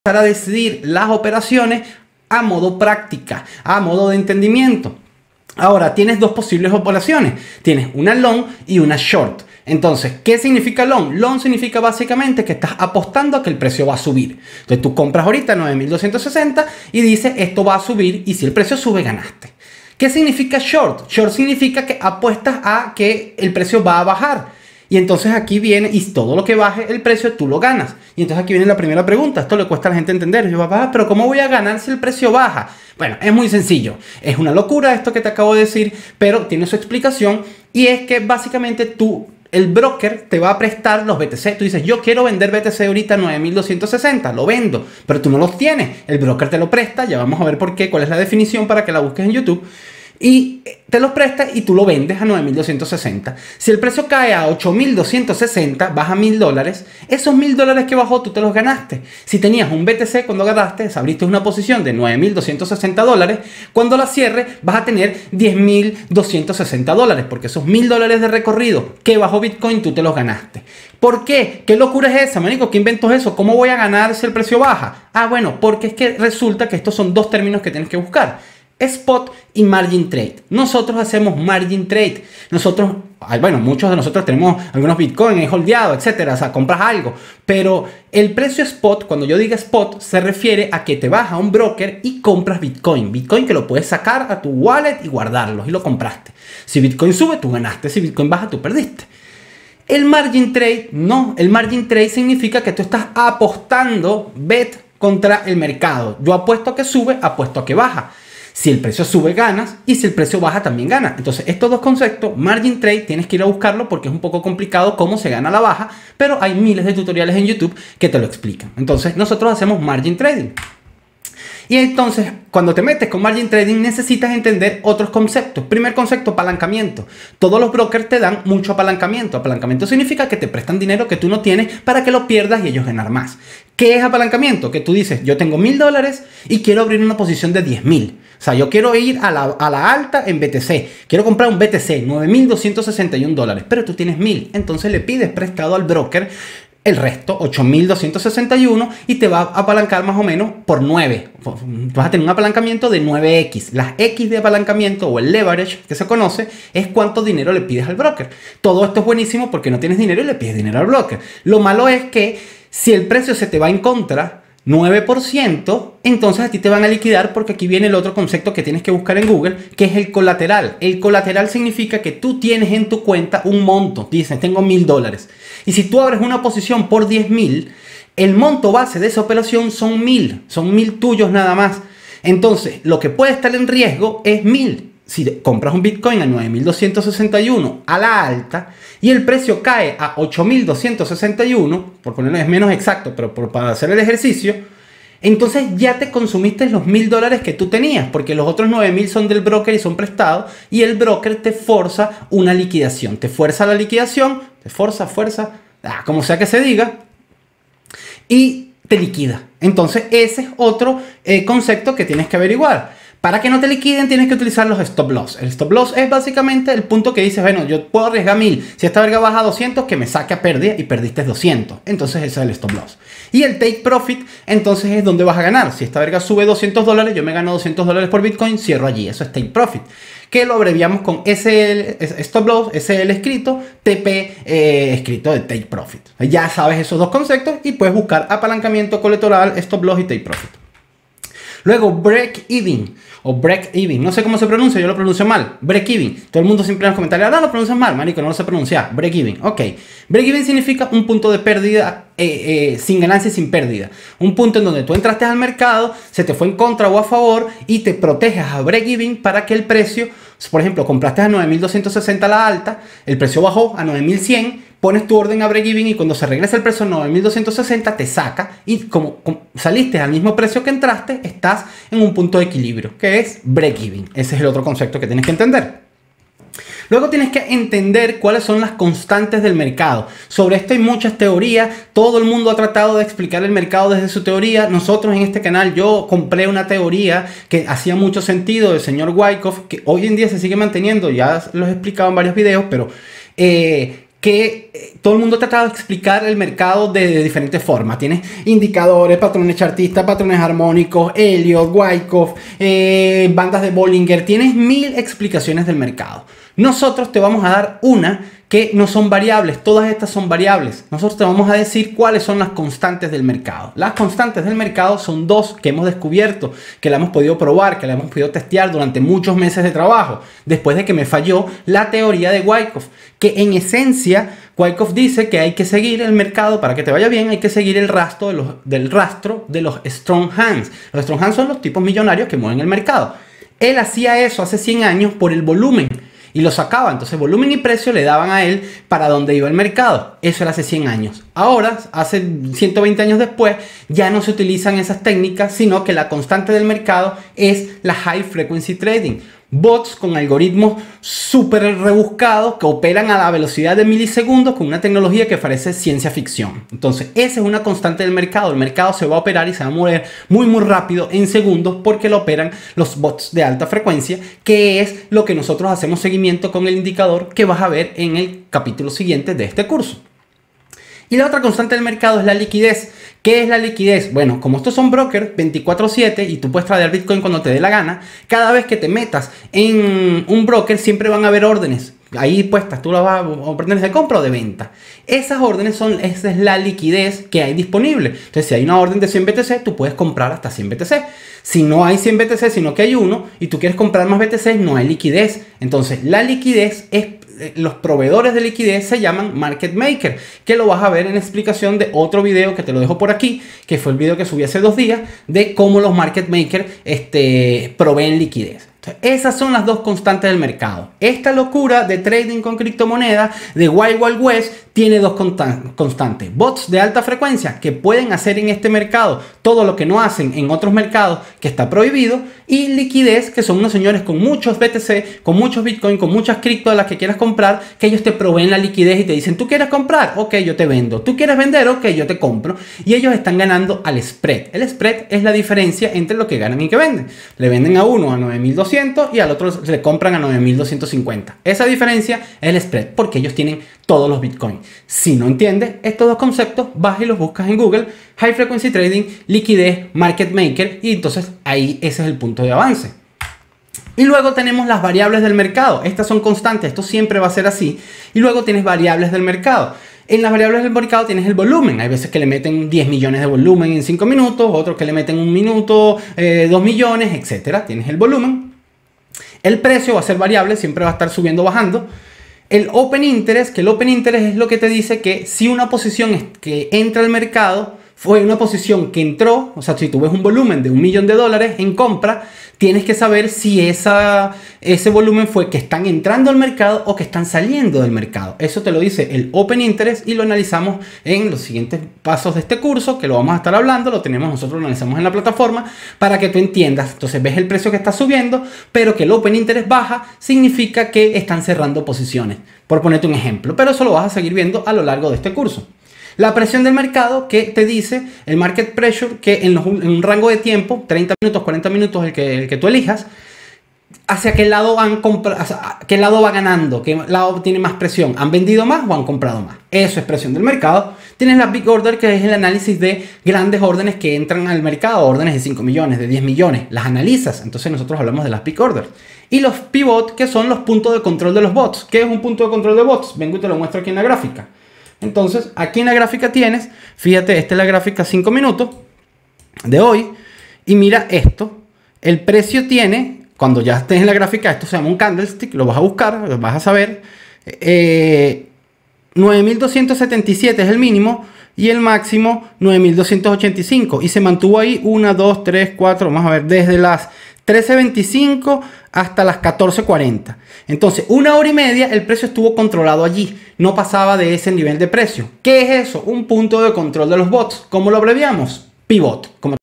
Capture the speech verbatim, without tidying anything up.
a decidir las operaciones a modo práctica, a modo de entendimiento. Ahora, tienes dos posibles operaciones. Tienes una long y una short. Entonces, ¿qué significa long? Long significa básicamente que estás apostando a que el precio va a subir. Entonces, tú compras ahorita nueve mil doscientos sesenta y dices, esto va a subir, y si el precio sube, ganaste. ¿Qué significa short? Short significa que apuestas a que el precio va a bajar. Y entonces aquí viene, y todo lo que baje el precio, tú lo ganas. Y entonces aquí viene la primera pregunta. Esto le cuesta a la gente entender. Yo, papá, pero ¿cómo voy a ganar si el precio baja? Bueno, es muy sencillo. Es una locura esto que te acabo de decir, pero tiene su explicación. Y es que básicamente tú, el broker te va a prestar los B T C. Tú dices, yo quiero vender B T C ahorita nueve mil doscientos sesenta, lo vendo, pero tú no los tienes. El broker te lo presta, ya vamos a ver por qué, cuál es la definición para que la busques en YouTube. Y te los presta y tú lo vendes a nueve mil doscientos sesenta. Si el precio cae a ocho mil doscientos sesenta, baja mil dólares. Esos mil dólares que bajó, tú te los ganaste. Si tenías un B T C cuando agarraste, abriste una posición de nueve mil doscientos sesenta dólares, cuando la cierres vas a tener diez mil doscientos sesenta dólares, porque esos mil dólares de recorrido que bajó Bitcoin, tú te los ganaste. ¿Por qué? ¿Qué locura es esa, manico? ¿Qué invento es eso? ¿Cómo voy a ganar si el precio baja? Ah, bueno, porque es que resulta que estos son dos términos que tienes que buscar. Spot y margin trade. Nosotros hacemos margin trade. Nosotros, bueno, muchos de nosotros tenemos algunos Bitcoin holdeados, etcétera. O sea, compras algo. Pero el precio spot, cuando yo diga spot, se refiere a que te vas a un broker y compras Bitcoin. Bitcoin que lo puedes sacar a tu wallet y guardarlos, y lo compraste. Si Bitcoin sube, tú ganaste. Si Bitcoin baja, tú perdiste. El margin trade, no. El margin trade significa que tú estás apostando bet contra el mercado. Yo apuesto a que sube, apuesto a que baja. Si el precio sube, ganas, y si el precio baja, también ganas. Entonces, estos dos conceptos, margin trade, tienes que ir a buscarlo porque es un poco complicado cómo se gana la baja, pero hay miles de tutoriales en YouTube que te lo explican. Entonces, nosotros hacemos margin trading. Y entonces, cuando te metes con margin trading, necesitas entender otros conceptos. Primer concepto, apalancamiento. Todos los brokers te dan mucho apalancamiento. Apalancamiento significa que te prestan dinero que tú no tienes para que lo pierdas y ellos ganar más. ¿Qué es apalancamiento? Que tú dices, yo tengo mil dólares y quiero abrir una posición de diez mil. O sea, yo quiero ir a la, a la alta en B T C. Quiero comprar un B T C, nueve mil doscientos sesenta y uno dólares, pero tú tienes mil. Entonces le pides prestado al broker el resto, ocho mil doscientos sesenta y uno, y te va a apalancar más o menos por nueve. Vas a tener un apalancamiento de nueve equis. Las X de apalancamiento, o el leverage que se conoce, es cuánto dinero le pides al broker. Todo esto es buenísimo porque no tienes dinero y le pides dinero al broker. Lo malo es que si el precio se te va en contra, nueve por ciento, entonces a ti te van a liquidar, porque aquí viene el otro concepto que tienes que buscar en Google, que es el colateral. El colateral significa que tú tienes en tu cuenta un monto. Dices, tengo mil dólares. Y si tú abres una posición por diez mil, el monto base de esa operación son mil. Son mil tuyos nada más. Entonces, lo que puede estar en riesgo es mil. Si compras un Bitcoin a nueve mil doscientos sesenta y uno a la alta y el precio cae a ocho mil doscientos sesenta y uno, por ponerlo, es menos exacto, pero por, para hacer el ejercicio, entonces ya te consumiste los mil dólares que tú tenías, porque los otros nueve mil son del broker y son prestados, y el broker te forza una liquidación, te fuerza la liquidación, te forza, fuerza, ah, como sea que se diga, y te liquida. Entonces ese es otro eh, concepto que tienes que averiguar. Para que no te liquiden, tienes que utilizar los stop loss. El stop loss es básicamente el punto que dices, bueno, yo puedo arriesgar mil. Si esta verga baja a doscientos, que me saque a pérdida y perdiste doscientos. Entonces ese es el stop loss. Y el take profit, entonces es donde vas a ganar. Si esta verga sube doscientos dólares, yo me gano doscientos dólares por Bitcoin, cierro allí. Eso es take profit. Que lo abreviamos con S L, stop loss, S L escrito, T P eh, escrito de take profit. Ya sabes esos dos conceptos y puedes buscar apalancamiento colateral, stop loss y take profit. Luego, break even o break even. No sé cómo se pronuncia, yo lo pronuncio mal. Break even. Todo el mundo siempre en los comentarios, ah, no, lo pronuncias mal, marico, no lo sé pronunciar. Break even. Ok. Break even significa un punto de pérdida eh, eh, sin ganancia y sin pérdida. Un punto en donde tú entraste al mercado, se te fue en contra o a favor y te proteges a break even para que el precio, por ejemplo, compraste a nueve mil doscientos sesenta a la alta, el precio bajó a nueve mil cien, pones tu orden a break-even y cuando se regresa el precio a nueve mil doscientos sesenta te saca y como, como saliste al mismo precio que entraste, estás en un punto de equilibrio, que es break-even. Ese es el otro concepto que tienes que entender. Luego tienes que entender cuáles son las constantes del mercado. Sobre esto hay muchas teorías. Todo el mundo ha tratado de explicar el mercado desde su teoría. Nosotros en este canal, yo compré una teoría que hacía mucho sentido del señor Wyckoff, que hoy en día se sigue manteniendo. Ya los he explicado en varios videos, pero... Eh, que todo el mundo trata de explicar el mercado de, de diferentes formas. Tienes indicadores, patrones chartistas, patrones armónicos, Elliott, Wyckoff, eh, bandas de Bollinger. Tienes mil explicaciones del mercado. Nosotros te vamos a dar una que no son variables, todas estas son variables. Nosotros te vamos a decir cuáles son las constantes del mercado. Las constantes del mercado son dos que hemos descubierto, que la hemos podido probar, que la hemos podido testear durante muchos meses de trabajo, después de que me falló la teoría de Wyckoff, que en esencia Wyckoff dice que hay que seguir el mercado, para que te vaya bien, hay que seguir el rastro de los, del rastro de los strong hands. Los strong hands son los tipos millonarios que mueven el mercado. Él hacía eso hace cien años por el volumen. Y lo sacaba, entonces volumen y precio le daban a él para dónde iba el mercado. Eso era hace cien años. Ahora, hace ciento veinte años después, ya no se utilizan esas técnicas, sino que la constante del mercado es la High Frequency Trading. Bots con algoritmos súper rebuscados que operan a la velocidad de milisegundos con una tecnología que parece ciencia ficción. Entonces, esa es una constante del mercado. El mercado se va a operar y se va a mover muy muy rápido en segundos porque lo operan los bots de alta frecuencia, que es lo que nosotros hacemos seguimiento con el indicador que vas a ver en el capítulo siguiente de este curso. Y la otra constante del mercado es la liquidez. ¿Qué es la liquidez? Bueno, como estos son brokers veinticuatro siete y tú puedes tradear Bitcoin cuando te dé la gana, cada vez que te metas en un broker siempre van a haber órdenes ahí puestas. Tú las vas a órdenes de compra o de venta. Esas órdenes son, esa es la liquidez que hay disponible. Entonces, si hay una orden de cien B T C, tú puedes comprar hasta cien B T C. Si no hay cien B T C, sino que hay uno y tú quieres comprar más B T C, no hay liquidez. Entonces, la liquidez es... Los proveedores de liquidez se llaman market maker, que lo vas a ver en la explicación de otro video que te lo dejo por aquí, que fue el video que subí hace dos días de cómo los market makers este, proveen liquidez. Entonces, esas son las dos constantes del mercado. Esta locura de trading con criptomonedas de Wild Wild West tiene dos constantes. Bots de alta frecuencia que pueden hacer en este mercado todo lo que no hacen en otros mercados que está prohibido. Y liquidez, que son unos señores con muchos B T C, con muchos Bitcoin, con muchas cripto de las que quieras comprar, que ellos te proveen la liquidez y te dicen, ¿tú quieres comprar? Ok, yo te vendo. ¿Tú quieres vender? Ok, yo te compro. Y ellos están ganando al spread. El spread es la diferencia entre lo que ganan y que venden. Le venden a uno a nueve mil doscientos y al otro le compran a nueve mil doscientos cincuenta. Esa diferencia es el spread, porque ellos tienen todos los Bitcoin. Si no entiendes estos dos conceptos, vas y los buscas en Google: High Frequency Trading, liquidez, Market Maker, y entonces ahí ese es el punto de avance. Y luego tenemos las variables del mercado. Estas son constantes, esto siempre va a ser así. Y luego tienes variables del mercado. En las variables del mercado tienes el volumen. Hay veces que le meten diez millones de volumen en cinco minutos, otros que le meten un minuto, eh, dos millones, etcétera. Tienes el volumen. El precio va a ser variable, siempre va a estar subiendo o bajando. El Open Interest, que el Open Interest es lo que te dice que si una posición que entra al mercado fue una posición que entró, o sea, si tú ves un volumen de un millón de dólares en compra, tienes que saber si esa, ese volumen fue que están entrando al mercado o que están saliendo del mercado. Eso te lo dice el Open Interest y lo analizamos en los siguientes pasos de este curso, que lo vamos a estar hablando, lo tenemos, nosotros lo analizamos en la plataforma para que tú entiendas. Entonces ves el precio que está subiendo, pero que el Open Interest baja, significa que están cerrando posiciones, por ponerte un ejemplo. Pero eso lo vas a seguir viendo a lo largo de este curso. La presión del mercado, que te dice el market pressure, que en, los, en un rango de tiempo, treinta minutos, cuarenta minutos, el que, el que tú elijas, hacia qué lado, han hacia qué lado va ganando, qué lado tiene más presión, han vendido más o han comprado más. Eso es presión del mercado. Tienes la Big Order, que es el análisis de grandes órdenes que entran al mercado, órdenes de cinco millones, de diez millones, las analizas. Entonces nosotros hablamos de las Big Order. Y los Pivot, que son los puntos de control de los bots. ¿Qué es un punto de control de bots? Vengo y te lo muestro aquí en la gráfica. Entonces, aquí en la gráfica tienes, fíjate, esta es la gráfica cinco minutos de hoy. Y mira esto, el precio tiene, cuando ya estés en la gráfica, esto se llama un candlestick, lo vas a buscar, lo vas a saber. Eh, nueve mil doscientos setenta y siete es el mínimo y el máximo nueve mil doscientos ochenta y cinco. Y se mantuvo ahí uno, dos, tres, cuatro, vamos a ver, desde las trece veinticinco hasta las catorce cuarenta. Entonces, una hora y media el precio estuvo controlado allí. No pasaba de ese nivel de precio. ¿Qué es eso? Un punto de control de los bots. ¿Cómo lo abreviamos? Pivot. Como